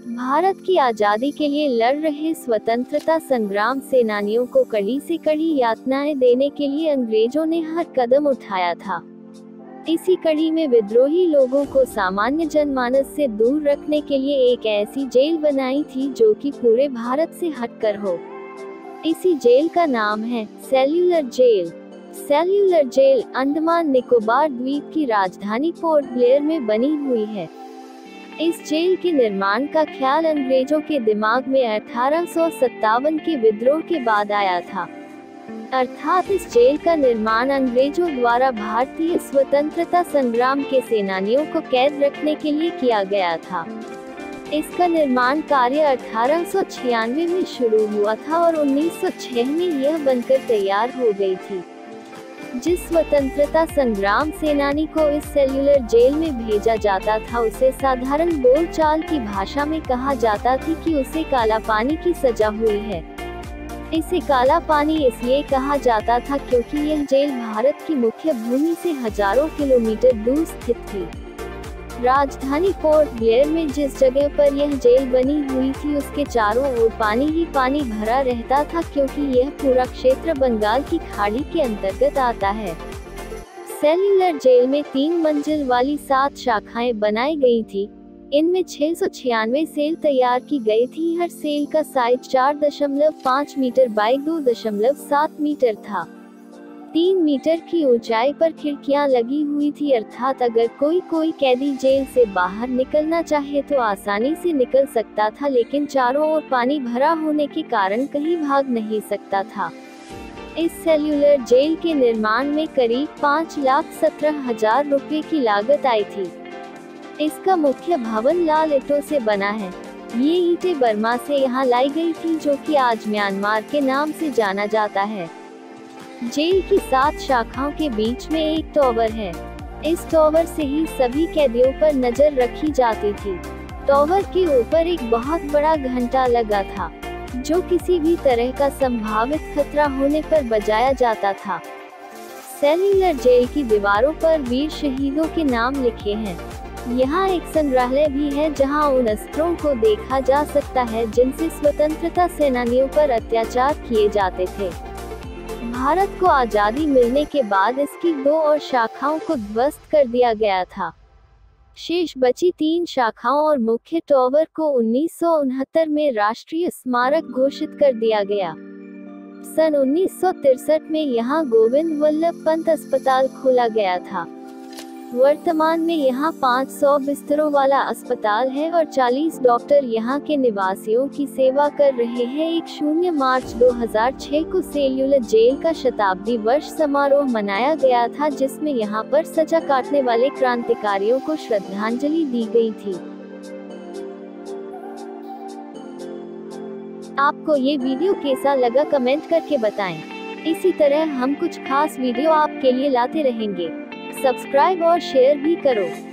भारत की आजादी के लिए लड़ रहे स्वतंत्रता संग्राम सेनानियों को कड़ी से कड़ी यातनाएं देने के लिए अंग्रेजों ने हर कदम उठाया था। इसी कड़ी में विद्रोही लोगों को सामान्य जनमानस से दूर रखने के लिए एक ऐसी जेल बनाई थी जो कि पूरे भारत से हटकर हो। इसी जेल का नाम है cellular jail. Cellular jail Andaman Nicobar द्वीप की राजधानी पोर्ट ब्लेयर में बनी हुई है। इस जेल के निर्माण का ख्याल अंग्रेजों के दिमाग में 1857 के विद्रोह के बाद आया था। अर्थात इस जेल का निर्माण अंग्रेजों द्वारा भारतीय स्वतंत्रता संग्राम के सेनानियों को कैद रखने के लिए किया गया था। इसका निर्माण कार्य 1896 में शुरू हुआ था और 1906 में यह बनकर तैयार हो गई थी। जिस स्वतंत्रता संग्राम सेनानी को इस सेल्यूलर जेल में भेजा जाता था उसे साधारण बोलचाल की भाषा में कहा जाता था कि उसे काला पानी की सजा हुई है। इसे काला पानी इसलिए कहा जाता था क्योंकि यह जेल भारत की मुख्य भूमि से हजारों किलोमीटर दूर स्थित थी। राजधानी पोर्ट ब्लेयर में जिस जगह पर यह जेल बनी हुई थी उसके चारों ओर पानी ही पानी भरा रहता था, क्योंकि यह पूरा क्षेत्र बंगाल की खाड़ी के अंतर्गत आता है। सेल्यूलर जेल में 3 मंजिल वाली 7 शाखाएं बनाई गई थी। इनमें 696 सेल तैयार की गई थी। हर सेल का साइज 4.5 मीटर बाई 2.7 मीटर था। 3 मीटर की ऊंचाई पर खिड़कियां लगी हुई थी, अर्थात अगर कोई कैदी जेल से बाहर निकलना चाहे तो आसानी से निकल सकता था, लेकिन चारों ओर पानी भरा होने के कारण कहीं भाग नहीं सकता था। इस सेल्यूलर जेल के निर्माण में करीब 5,17,000 रुपए की लागत आई थी। इसका मुख्य भवन लाल ईंटों से बना है। ये ईंटें बर्मा से यहाँ लाई गई थी, जो कि आज म्यांमार के नाम से जाना जाता है। जेल की 7 शाखाओं के बीच में एक टॉवर है। इस टॉवर से ही सभी कैदियों पर नजर रखी जाती थी। टॉवर के ऊपर एक बहुत बड़ा घंटा लगा था, जो किसी भी तरह का संभावित खतरा होने पर बजाया जाता था। सेल्यूलर जेल की दीवारों पर वीर शहीदों के नाम लिखे हैं। यहाँ एक संग्रहालय भी है जहाँ उन अस्त्रों को देखा जा सकता है जिनसे स्वतंत्रता सेनानियों पर अत्याचार किए जाते थे। भारत को आजादी मिलने के बाद इसकी 2 और शाखाओं को ध्वस्त कर दिया गया था। शेष बची 3 शाखाओं और मुख्य टॉवर को 1969 में राष्ट्रीय स्मारक घोषित कर दिया गया। सन 1963 में यहाँ गोविंद वल्लभ पंत अस्पताल खोला गया था। वर्तमान में यहाँ 500 बिस्तरों वाला अस्पताल है और 40 डॉक्टर यहाँ के निवासियों की सेवा कर रहे हैं। 1 मार्च 2006 को सेल्यूलर जेल का शताब्दी वर्ष समारोह मनाया गया था, जिसमें यहाँ पर सजा काटने वाले क्रांतिकारियों को श्रद्धांजलि दी गई थी। आपको ये वीडियो कैसा लगा कमेंट करके बताएं। इसी तरह हम कुछ खास वीडियो आपके लिए लाते रहेंगे। सब्सक्राइब और शेयर भी करो।